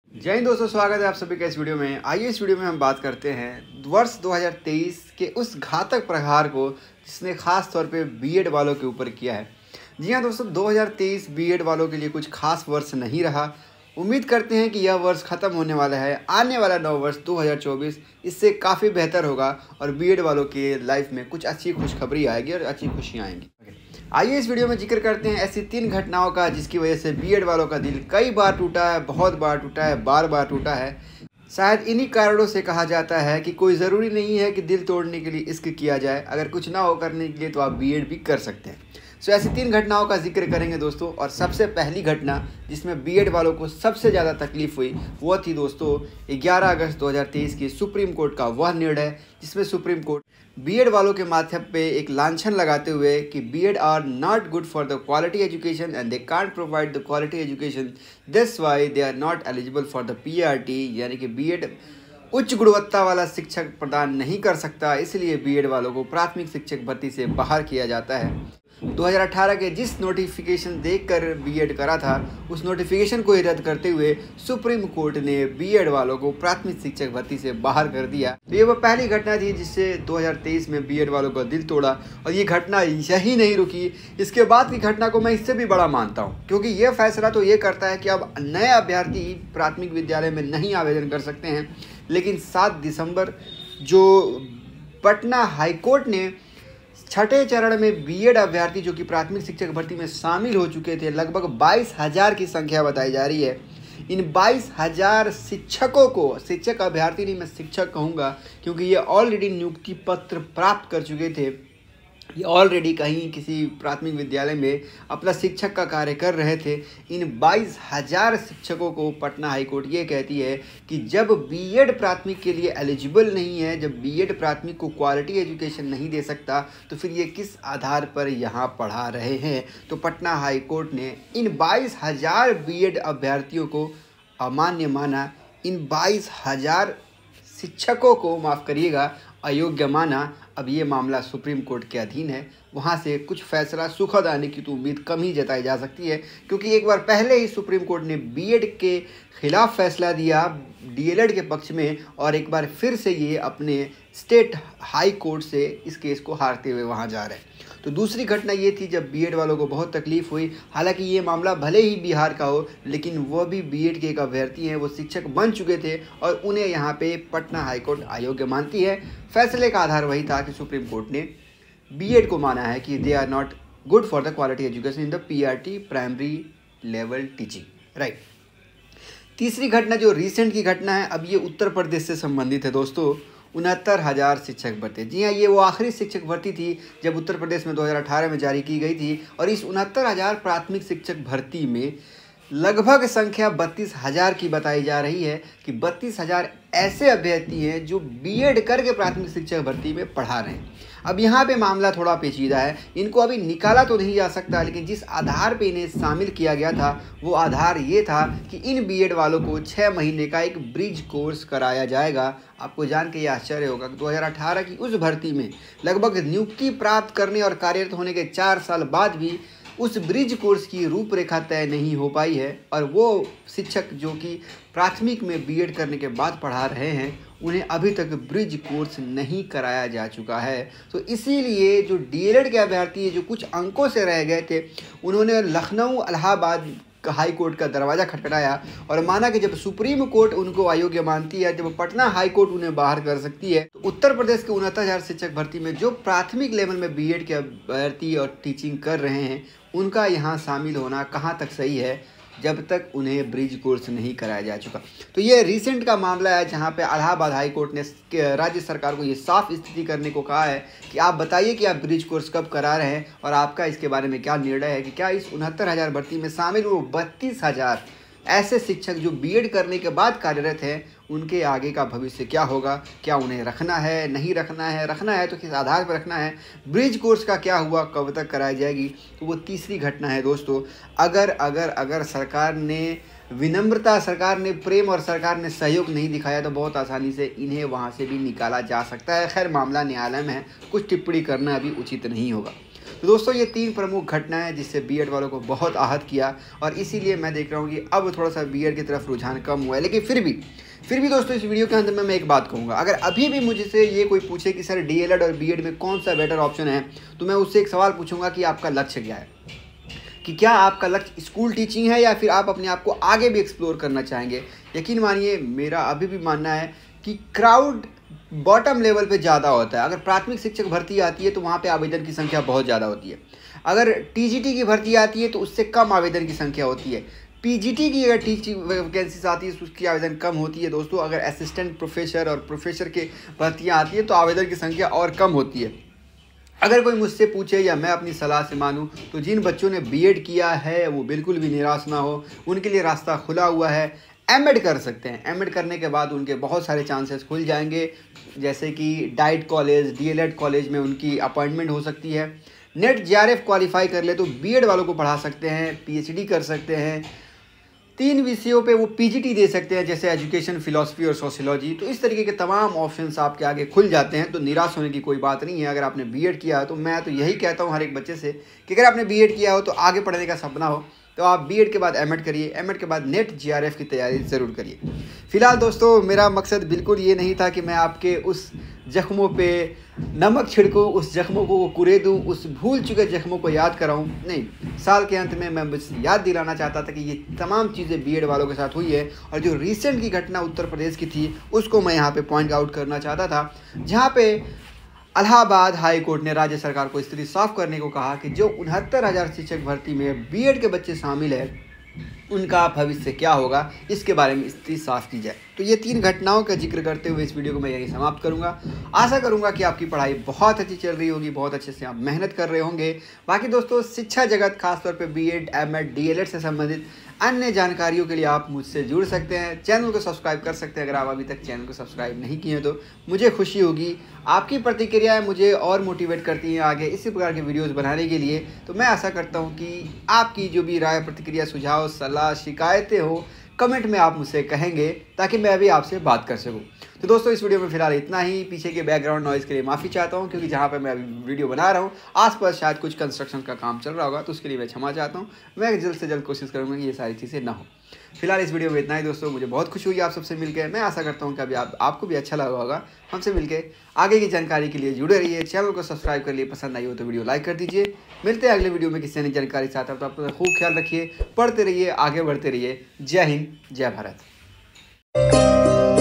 जय हिंद दोस्तों, स्वागत है आप सभी का इस वीडियो में। आइए इस वीडियो में हम बात करते हैं वर्ष 2023 के उस घातक प्रहार को जिसने खास तौर पे बीएड वालों के ऊपर किया है। जी हाँ दोस्तों, 2023 बीएड वालों के लिए कुछ खास वर्ष नहीं रहा। उम्मीद करते हैं कि यह वर्ष ख़त्म होने वाला है। आने वाला नव वर्ष 2024 इससे काफ़ी बेहतर होगा और बीएड वालों के लाइफ में कुछ अच्छी खुशखबरी आएगी और अच्छी खुशियाँ आएंगी। आइए इस वीडियो में जिक्र करते हैं ऐसी 3 घटनाओं का जिसकी वजह से बीएड वालों का दिल कई बार टूटा है, बहुत बार टूटा है, बार बार टूटा है। शायद इन्हीं कारणों से कहा जाता है कि कोई ज़रूरी नहीं है कि दिल तोड़ने के लिए इश्क किया जाए, अगर कुछ ना हो करने के लिए तो आप बीएड भी कर सकते हैं। सो ऐसी 3 घटनाओं का जिक्र करेंगे दोस्तों। और सबसे पहली घटना जिसमें बीएड वालों को सबसे ज़्यादा तकलीफ हुई वो थी दोस्तों 11 अगस्त 2023 की सुप्रीम कोर्ट का वह निर्णय जिसमें सुप्रीम कोर्ट बीएड वालों के माथे पे एक लांछन लगाते हुए कि BEd are not good for the quality education and they can't provide the quality education, that's why they are not eligible for the PRT, यानी कि बीएड उच्च गुणवत्ता वाला शिक्षक प्रदान नहीं कर सकता, इसलिए बीएड वालों को प्राथमिक शिक्षक भर्ती से बाहर किया जाता है। 2018 के जिस नोटिफिकेशन देखकर बीएड करा था उस नोटिफिकेशन को ही रद्द करते हुए सुप्रीम कोर्ट ने बीएड वालों को प्राथमिक शिक्षक भर्ती से बाहर कर दिया। तो ये वो पहली घटना थी जिससे 2023 में बीएड वालों का दिल तोड़ा। और ये घटना यही नहीं रुकी, इसके बाद की घटना को मैं इससे भी बड़ा मानता हूँ, क्योंकि ये फैसला तो ये करता है कि अब नए अभ्यर्थी प्राथमिक विद्यालय में नहीं आवेदन कर सकते हैं, लेकिन 7 दिसंबर जो पटना हाईकोर्ट ने छठे चरण में बीएड अभ्यर्थी जो कि प्राथमिक शिक्षक भर्ती में शामिल हो चुके थे, लगभग 22,000 की संख्या बताई जा रही है। इन 22,000 शिक्षकों को, शिक्षक अभ्यर्थी नहीं मैं शिक्षक कहूँगा क्योंकि ये ऑलरेडी नियुक्ति पत्र प्राप्त कर चुके थे, ये ऑलरेडी कहीं किसी प्राथमिक विद्यालय में अपना शिक्षक का कार्य कर रहे थे। इन 22,000 शिक्षकों को पटना हाईकोर्ट ये कहती है कि जब बीएड प्राथमिक के लिए एलिजिबल नहीं है, जब बीएड प्राथमिक को क्वालिटी एजुकेशन नहीं दे सकता, तो फिर ये किस आधार पर यहाँ पढ़ा रहे हैं। तो पटना हाईकोर्ट ने इन 22,000 बीएड अभ्यर्थियों को अमान्य माना, इन 22,000 शिक्षकों को माफ़ करिएगा अयोग्य माना। अब ये मामला सुप्रीम कोर्ट के अधीन है, वहाँ से कुछ फैसला सुखद आने की तो उम्मीद कम ही जताई जा सकती है, क्योंकि एक बार पहले ही सुप्रीम कोर्ट ने बीएड के खिलाफ फैसला दिया डीएलएड के पक्ष में, और एक बार फिर से ये अपने स्टेट हाई कोर्ट से इस केस को हारते हुए वहाँ जा रहे हैं। तो दूसरी घटना ये थी जब बीएड वालों को बहुत तकलीफ हुई। हालांकि ये मामला भले ही बिहार का हो, लेकिन वो भी बीएड के एक अभ्यर्थी हैं, वो शिक्षक बन चुके थे और उन्हें यहाँ पे पटना हाईकोर्ट अयोग्य मानती है। फैसले का आधार वही था कि सुप्रीम कोर्ट ने बीएड को माना है कि they are not good for the quality education in the PRT, primary level teaching, right. तीसरी घटना जो रिसेंट की घटना है, अब ये उत्तर प्रदेश से संबंधित है दोस्तों। 69,000 शिक्षक भर्ती, जी हाँ, ये वो आखिरी शिक्षक भर्ती थी जब उत्तर प्रदेश में 2018 में जारी की गई थी। और इस 69,000 प्राथमिक शिक्षक भर्ती में लगभग संख्या 32,000 की बताई जा रही है कि 32,000 ऐसे अभ्यर्थी हैं जो बीएड करके प्राथमिक शिक्षक भर्ती में पढ़ा रहे हैं। अब यहाँ पे मामला थोड़ा पेचीदा है, इनको अभी निकाला तो नहीं जा सकता, लेकिन जिस आधार पे इन्हें शामिल किया गया था वो आधार ये था कि इन बीएड वालों को 6 महीने का एक ब्रिज कोर्स कराया जाएगा। आपको जान के ये आश्चर्य होगा कि 2018 की उस भर्ती में लगभग नियुक्ति प्राप्त करने और कार्यरत होने के 4 साल बाद भी उस ब्रिज कोर्स की रूपरेखा तय नहीं हो पाई है। और वो शिक्षक जो कि प्राथमिक में बीएड करने के बाद पढ़ा रहे हैं, उन्हें अभी तक ब्रिज कोर्स नहीं कराया जा चुका है। तो इसीलिए जो डीएलएड के अभ्यर्थी जो कुछ अंकों से रह गए थे, उन्होंने लखनऊ इलाहाबाद हाई कोर्ट का दरवाज़ा खटखटाया और माना कि जब सुप्रीम कोर्ट उनको अयोग्य मानती है, जब पटना हाई कोर्ट उन्हें बाहर कर सकती है, तो उत्तर प्रदेश के 69,000 शिक्षक भर्ती में जो प्राथमिक लेवल में बीएड के अभ्यर्थी और टीचिंग कर रहे हैं, उनका यहाँ शामिल होना कहाँ तक सही है जब तक उन्हें ब्रिज कोर्स नहीं कराया जा चुका। तो ये रिसेंट का मामला है जहाँ पे इलाहाबाद हाई कोर्ट ने राज्य सरकार को ये साफ स्थिति करने को कहा है कि आप बताइए कि आप ब्रिज कोर्स कब करा रहे हैं और आपका इसके बारे में क्या निर्णय है कि क्या इस 69,000 भर्ती में शामिल वो 32,000 ऐसे शिक्षक जो बीएड करने के बाद कार्यरत हैं, उनके आगे का भविष्य क्या होगा, क्या उन्हें रखना है, नहीं रखना है, रखना है तो किस आधार पर रखना है, ब्रिज कोर्स का क्या हुआ, कब तक कराई जाएगी। तो वो तीसरी घटना है दोस्तों। अगर सरकार ने विनम्रता, सरकार ने प्रेम और सरकार ने सहयोग नहीं दिखाया तो बहुत आसानी से इन्हें वहाँ से भी निकाला जा सकता है। खैर मामला न्यायालय में है, कुछ टिप्पणी करना अभी उचित नहीं होगा। तो दोस्तों ये 3 प्रमुख घटनाएं जिससे बीएड वालों को बहुत आहत किया और इसीलिए मैं देख रहा हूँ कि अब थोड़ा सा बीएड की तरफ रुझान कम हुआ है। लेकिन फिर भी दोस्तों इस वीडियो के अंदर मैं एक बात कहूँगा, अगर अभी भी मुझसे ये कोई पूछे कि सर डीएलएड और बीएड में कौन सा बेटर ऑप्शन है, तो मैं उससे एक सवाल पूछूंगा कि आपका लक्ष्य क्या है, कि क्या आपका लक्ष्य स्कूल टीचिंग है या फिर आप अपने आप को आगे भी एक्सप्लोर करना चाहेंगे। यकीन मानिए मेरा अभी भी मानना है कि क्राउड बॉटम लेवल पे ज़्यादा होता है। अगर प्राथमिक शिक्षक भर्ती आती है तो वहाँ पे आवेदन की संख्या बहुत ज़्यादा होती है। अगर टीजीटी की भर्ती आती है तो उससे कम आवेदन की संख्या होती है। पीजीटी की अगर टीचिंग वैकेंसीज आती है तो उसकी आवेदन कम होती है। दोस्तों अगर असिस्टेंट प्रोफेसर और प्रोफेसर के भर्तियाँ आती है तो आवेदन की संख्या और कम होती है। अगर कोई मुझसे पूछे या मैं अपनी सलाह से मानूं तो जिन बच्चों ने बीएड किया है वो बिल्कुल भी निराश ना हो, उनके लिए रास्ता खुला हुआ है। एमएड कर सकते हैं, एमएड करने के बाद उनके बहुत सारे चांसेस खुल जाएंगे, जैसे कि डाइट कॉलेज, डीएलएड कॉलेज में उनकी अपॉइंटमेंट हो सकती है। नेट जेआरएफ क्वालिफाई कर ले तो बीएड वालों को पढ़ा सकते हैं, पीएचडी कर सकते हैं, 3 विषयों पे वो पीजीटी दे सकते हैं जैसे एजुकेशन, फिलॉसफी और सोशियोलॉजी। तो इस तरीके के तमाम ऑप्शंस आपके आगे खुल जाते हैं, तो निराश होने की कोई बात नहीं है। अगर आपने बीएड किया है तो मैं तो यही कहता हूँ हर एक बच्चे से कि अगर आपने बीएड किया हो तो आगे पढ़ने का सपना हो तो आप बीएड के बाद एमएड करिए, एमएड के बाद नेट जेआरएफ की तैयारी ज़रूर करिए। फिलहाल दोस्तों मेरा मकसद बिल्कुल ये नहीं था कि मैं आपके उस जख्मों पे नमक छिड़कूँ, उस जख्मों को कुरे दूँ, उस भूल चुके जख्मों को याद कराऊँ। नहीं, साल के अंत में मैं बस याद दिलाना चाहता था कि ये तमाम चीज़ें बीएड वालों के साथ हुई है। और जो रिसेंट की घटना उत्तर प्रदेश की थी उसको मैं यहाँ पे पॉइंट आउट करना चाहता था, जहाँ पे इलाहाबाद हाई कोर्ट ने राज्य सरकार को स्थिति साफ करने को कहा कि जो 69,000 शिक्षक भर्ती में बीएड के बच्चे शामिल हैं उनका भविष्य क्या होगा, इसके बारे में स्थिति साफ की जाए। तो ये 3 घटनाओं का जिक्र करते हुए इस वीडियो को मैं यहीं समाप्त करूंगा। आशा करूंगा कि आपकी पढ़ाई बहुत अच्छी चल रही होगी, बहुत अच्छे से आप मेहनत कर रहे होंगे। बाकी दोस्तों शिक्षा जगत खासतौर पे बीएड, एमएड, डीएलएड से संबंधित अन्य जानकारियों के लिए आप मुझसे जुड़ सकते हैं, चैनल को सब्सक्राइब कर सकते हैं। अगर आप अभी तक चैनल को सब्सक्राइब नहीं किए तो मुझे खुशी होगी। आपकी प्रतिक्रियाएं मुझे और मोटिवेट करती हैं आगे इसी प्रकार के वीडियोस बनाने के लिए। तो मैं आशा करता हूं कि आपकी जो भी राय, प्रतिक्रिया, सुझाव, सलाह, शिकायतें हो कमेंट में आप मुझसे कहेंगे ताकि मैं भी आपसे बात कर सकूं। तो दोस्तों इस वीडियो में फिलहाल इतना ही। पीछे के बैकग्राउंड नॉइज़ के लिए माफ़ी चाहता हूं क्योंकि जहां पे मैं अभी वीडियो बना रहा हूं आसपास शायद कुछ कंस्ट्रक्शन का काम चल रहा होगा, तो उसके लिए मैं क्षमा चाहता हूं। मैं जल्द से जल्द कोशिश करूंगा कि ये सारी चीज़ें ना हो। फिलहाल इस वीडियो में इतना ही दोस्तों। मुझे बहुत खुशी हुई आप सबसे मिलकर। मैं आशा करता हूँ कि अभी आपको भी अच्छा लगा होगा हमसे मिलकर। आगे की जानकारी के लिए जुड़े रहिए, चैनल को सब्सक्राइब कर लिए, पसंद आई हो तो वीडियो लाइक कर दीजिए। मिलते हैं अगले वीडियो में किसी नई जानकारी साथ। तो अपना खूब ख्याल रखिए, पढ़ते रहिए, आगे बढ़ते रहिए। जय हिंद, जय भारत।